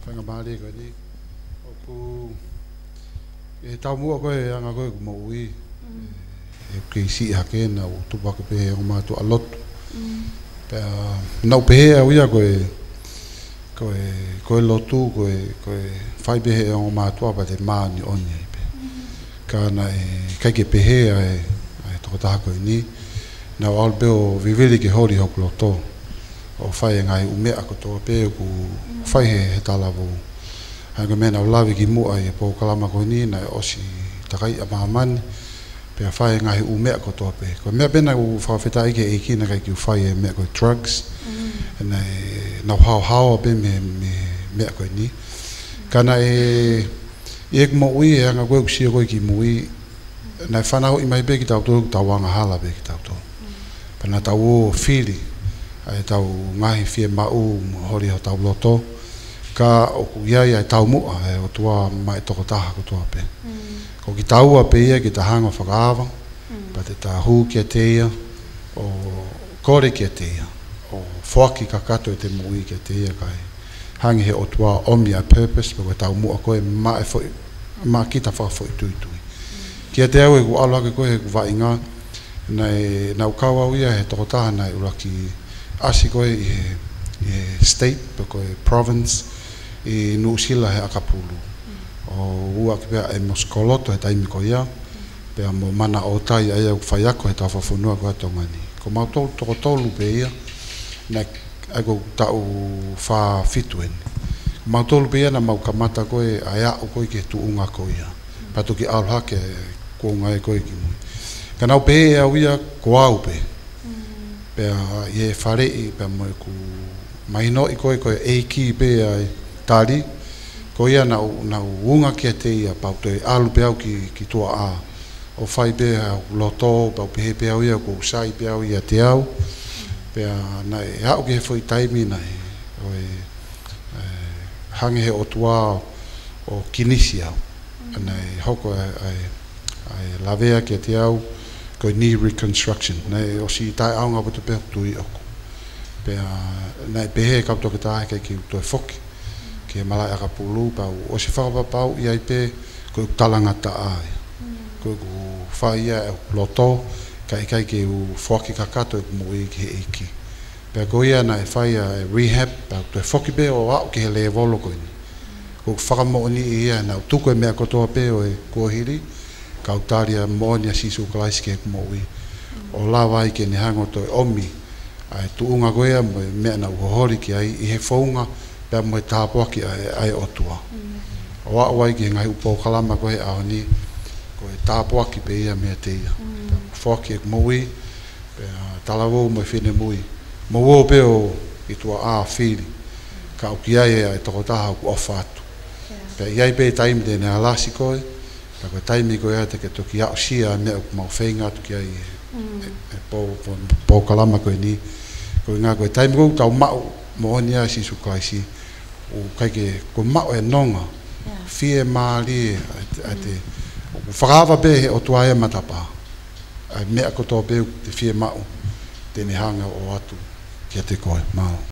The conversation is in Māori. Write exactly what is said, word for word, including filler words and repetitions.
whanga maari koe ni. O pu, e tau mua koe anga koe ku maui. E kei si hake na o tupaka pehe o mātu a lotu. Pea nau pehe au ia koe, koe, koe lotu, koe, koe whai pehe o mātu a pate maani oni ai pe. Ka na e kaike pehe ai, ai toko taha koe ni. Nau albeo vivili ke hori hoku loto. O whai ngai umea ko toa pe ku whai he he talavu. Hanga mena o lawi ki mua i po kalama koe ni na e osi takai a mahamani. Pea whai ngai umea ko toa pe. Ko mea pena u whawheta ike e kina kai ki u whai e mea koe drugs. Na e nau hao hao pe me, me mea koe ni. Kana e e ek mo ui e anga koe kusia koe ki mui. Na e whanau i mai pe ki tau tō tau wanga hala pe ki tau tō. Pena tau o whiri. Ai tau ngahi fie mau hori ho tau loto. Ka o ku iai ai tau mua e o tua mai toko taha ko tua pe. Ko ki taua pe ia ki ta hanga whakaawa. Pa te ta hu kia te ia. O kore kia te ia. O whaki kakato e te mui kia te ia kai. Hangi he o tua omi a purpose. Pa koe tau mua koe ma e fwoi. Ma kita whaka fwoi tui tui. Kia te au e ku alake koe he ku vai ngā. Nei nau kaua uia he toko taha nei uraki asi koe i he, i he state, pa koe province, i Nusila he Akapulu. O ua ki pia e Moskoloto he taimi ko ia, pia mo mana o tai ai au whaiako he tau whawhunua ko atonga ni. Ko mau tolu toko tolu pe ia, nei ai tau wha fituen. Mau tolu pe ia na mau kamata koe ai au koe ke tuunga ko ia. Patu ki aluhake ko ngai koe ki mui. Ka nau pe e au ia ko au pe. Pea ie wharei pea moe ku maino i koe koe eiki pe ai tari. Ko ia nau, nau unga kia te ia pau te alu pe au ki, ki tua a. O whai pe au loto, pau pehe pe au ia ko usai pe au ia te au. Pea nai hau ki he whai taimi nai. O e, e hange he o tua o kinisi au. Nai hoko ai, ai, ai lavea kia te au. Koe knee reconstruction. Nei o si tai aunga putu pe tui oku. Pea nei pehe kau toke tahe kei ki utoe whoki. Ke malai Akapulu pau. O si whakapapau i ai pe koe talangata ai. Koe ku whai ia e loto. Kai kai ke u whoki kakato e kumui ki he eiki. Pea koe ia nei whai ia rehab. Pau toe whoki pe o au ki he le volo koe ni. Koe whakamo ni i ia nau tuko e mea kotoa pe o e kuahiri. Kautaria monia sisu kalaisi ke kumoi. O lawa i ke ni hango toi omi. Ai tuunga koea mo mea na uhohori ki ai i he whaunga pia mo e tāpuaki ai, ai otua. O awai ki ngai upo kalama koe aho ni koe tāpuaki pe ia mea te ia. Whaki e kumoi pia talawou mo e whine mui. Mo wo pe o i tua a whiri. Ka uki ai ai toko taha ku ofa atu. Pia iai pe taimi te ne alasi koe. Ka koe taimi koe ate ke toki au sia mea uku mau whainga atu ki ai e, e pō, pō, pō kalama koe ni. Koe ngā koe taimi koe tau mau mo honi a sisu kaisi. O kai ke koe mau e nonga. Fie maari ate, ate whakawa pe he o tuaia matapa. Ai mea kotoa pe te fie mau. Tene hanga o atu ki te koe mau.